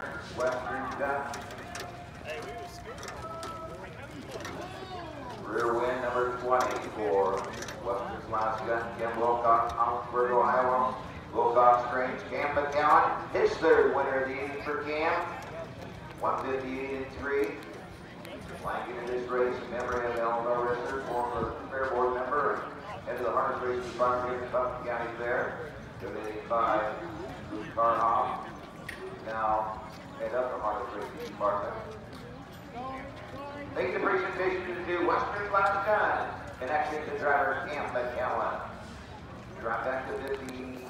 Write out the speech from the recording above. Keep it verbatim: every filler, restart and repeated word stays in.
Western gun. Rear win number twenty for Western's last gun, Kim Wilcox, Augsburg, Ohio. Wilcox Strange, Cam McCowan, his third winner of the evening for Cam. one fifty-eight and three. Flanking in this race in memory of Eleanor Risser, former Fair Board member, head of the harness racing department here at Putnam County Fair. Donated by Luke Carhoff, now head up the harness racing department. Make the presentation to Western's last gun, connection to driver Cam McCowan. Drop back to fifty.